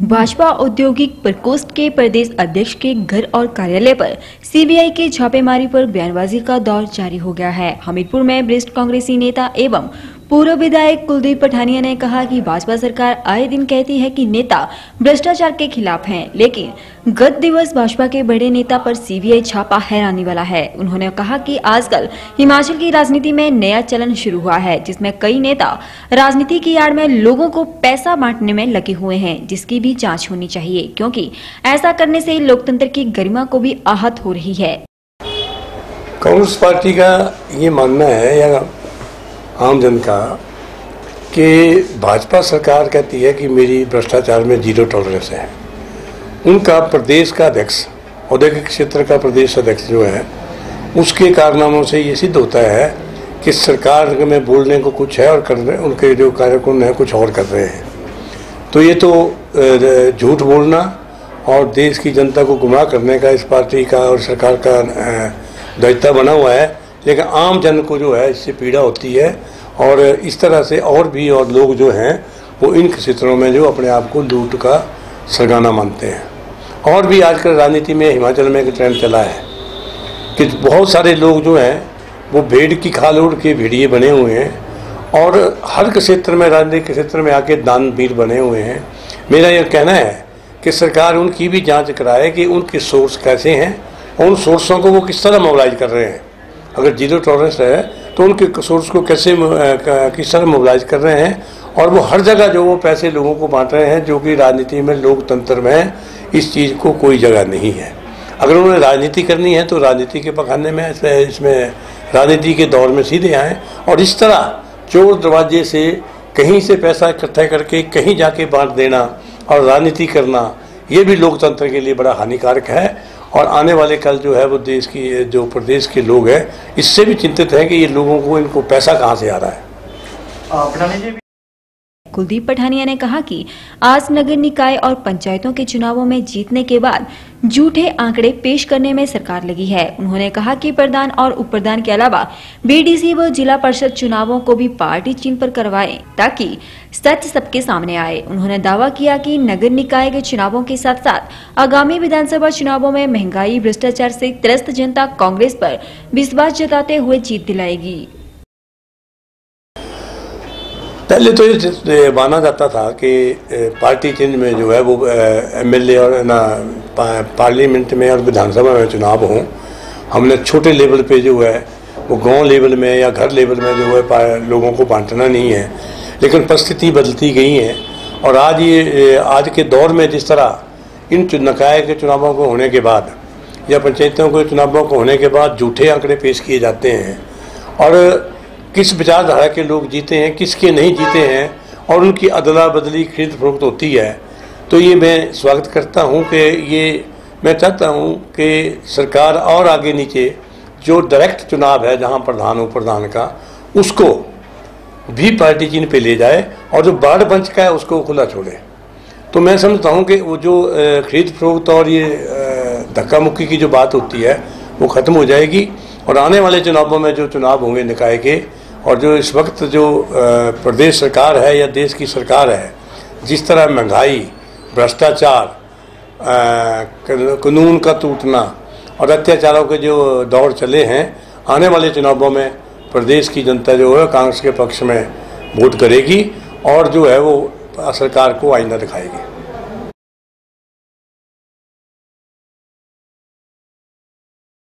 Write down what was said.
भाजपा औद्योगिक प्रकोष्ठ के प्रदेश अध्यक्ष के घर और कार्यालय पर सीबीआई के छापेमारी पर बयानबाजी का दौर जारी हो गया है। हमीरपुर में वरिष्ठ कांग्रेसी नेता एवं पूर्व विधायक कुलदीप पठानिया ने कहा कि भाजपा सरकार आए दिन कहती है कि नेता भ्रष्टाचार के खिलाफ हैं, लेकिन गत दिवस भाजपा के बड़े नेता पर सीबीआई छापा हैरानी वाला है। उन्होंने कहा कि आजकल हिमाचल की राजनीति में नया चलन शुरू हुआ है, जिसमें कई नेता राजनीति की आड़ में लोगों को पैसा बांटने में लगे हुए हैं, जिसकी भी जांच होनी चाहिए, क्योंकि ऐसा करने से लोकतंत्र की गरिमा को भी आहत हो रही है। कांग्रेस पार्टी का ये मानना है या आम जन का कि भाजपा सरकार कहती है कि मेरी भ्रष्टाचार में जीरो टॉलरेंस है। उनका प्रदेश का अध्यक्ष, औद्योगिक क्षेत्र का प्रदेश अध्यक्ष जो है, उसके कारनामों से ये सिद्ध होता है कि सरकार में बोलने को कुछ है और करने उनके जो कार्यक्रम है कुछ और कर रहे हैं। तो ये तो झूठ बोलना और देश की जनता को गुमराह करने का इस पार्टी का और सरकार का दायित्व बना हुआ है। लेकिन आम जन को जो है इससे पीड़ा होती है और इस तरह से और लोग जो हैं वो इन क्षेत्रों में जो अपने आप को लूट का सरगना मानते हैं। और भी आजकल राजनीति में हिमाचल में एक ट्रेंड चला है कि बहुत सारे लोग जो हैं वो भेड़ की खाल ओढ़ के भेड़िए बने हुए हैं और हर क्षेत्र में, राजनीतिक क्षेत्र में आके दानवीर बने हुए हैं। मेरा यह कहना है कि सरकार उनकी भी जांच कराए कि उनके सोर्स कैसे हैं और उन सोर्सों को वो किस तरह मोबिलाइज कर रहे हैं। अगर जीरो टॉलरेंस है तो उनके सोर्स को कैसे किस तरह मोबिलाइज कर रहे हैं और वो हर जगह जो वो पैसे लोगों को बांट रहे हैं, जो कि राजनीति में, लोकतंत्र में इस चीज़ को कोई जगह नहीं है। अगर उन्हें राजनीति करनी है तो राजनीति के पखाने में, इसमें राजनीति के दौर में सीधे आएँ और इस तरह चोर दरवाजे से कहीं से पैसा इकट्ठा करके कहीं जाके बांट देना और राजनीति करना, ये भी लोकतंत्र के लिए बड़ा हानिकारक है। और आने वाले कल जो है वो देश की, जो प्रदेश के लोग हैं, इससे भी चिंतित हैं कि ये लोगों को, इनको पैसा कहाँ से आ रहा है। कुलदीप पठानिया ने कहा कि आज नगर निकाय और पंचायतों के चुनावों में जीतने के बाद झूठे आंकड़े पेश करने में सरकार लगी है। उन्होंने कहा कि प्रधान और उप प्रधान के अलावा बीडीसी व जिला परिषद चुनावों को भी पार्टी चिन्ह पर करवाएं, ताकि सच सबके सामने आए। उन्होंने दावा किया कि नगर निकाय के चुनावों के साथ साथ आगामी विधानसभा चुनावों में महंगाई, भ्रष्टाचार से त्रस्त जनता कांग्रेस पर विश्वास जताते हुए जीत दिलाएगी। पहले तो ये माना जाता था कि पार्टी चिन्ह में जो है वो एमएलए और ना पार्लियामेंट में और विधानसभा में चुनाव हों। हमने छोटे लेवल पे जो है वो गांव लेवल में या घर लेवल में जो है लोगों को बांटना नहीं है। लेकिन परिस्थिति बदलती गई है और आज के दौर में जिस तरह इन निकाय के चुनावों को होने के बाद या पंचायतों के चुनावों को होने के बाद झूठे आंकड़े पेश किए जाते हैं और किस विचारधारा के लोग जीते हैं, किसके नहीं जीते हैं और उनकी अदला बदली, खरीद फरोख्त होती है, तो ये मैं स्वागत करता हूँ कि ये मैं चाहता हूँ कि सरकार और आगे नीचे जो डायरेक्ट चुनाव है जहाँ प्रधान उप प्रधान का, उसको भी पार्टी चिन्ह पे ले जाए और जो वार्ड पंच का है उसको खुला छोड़े। तो मैं समझता हूँ कि वो जो खरीद फरोख्त और ये धक्का मुक्की की जो बात होती है वो ख़त्म हो जाएगी और आने वाले चुनावों में जो चुनाव होंगे निकाय के और जो इस वक्त जो प्रदेश सरकार है या देश की सरकार है, जिस तरह महंगाई, भ्रष्टाचार, कानून का टूटना और अत्याचारों के जो दौर चले हैं, आने वाले चुनावों में प्रदेश की जनता जो है कांग्रेस के पक्ष में वोट करेगी और जो है वो सरकार को आईना दिखाएगी।